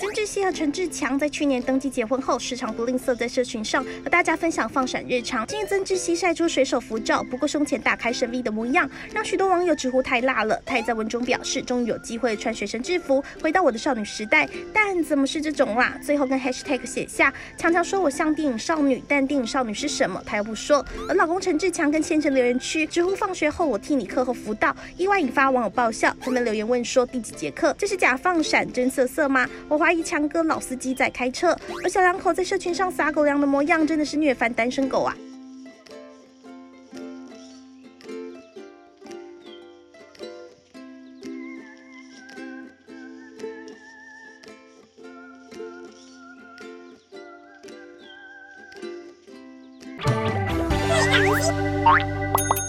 陈志希和陈志强在去年登记结婚后，时常不吝啬在社群上和大家分享放闪日常。近日曾志希晒出水手服照，不过胸前大开深 V 的模样，让许多网友直呼太辣了。他也在文中表示，终于有机会穿学生制服，回到我的少女时代，但怎么是这种啦？最后跟 hashtag 写下，强强说我像电影少女，但电影少女是什么？他又不说。而老公陈志强跟先生留言区直呼放学后我替你课后辅导，意外引发网友爆笑，纷纷留言问说第几节课？这是假放闪真色色吗？我怀疑强哥老司机在开车。而小两口在社群上撒狗粮的模样，真的是虐翻单身狗啊！ 对，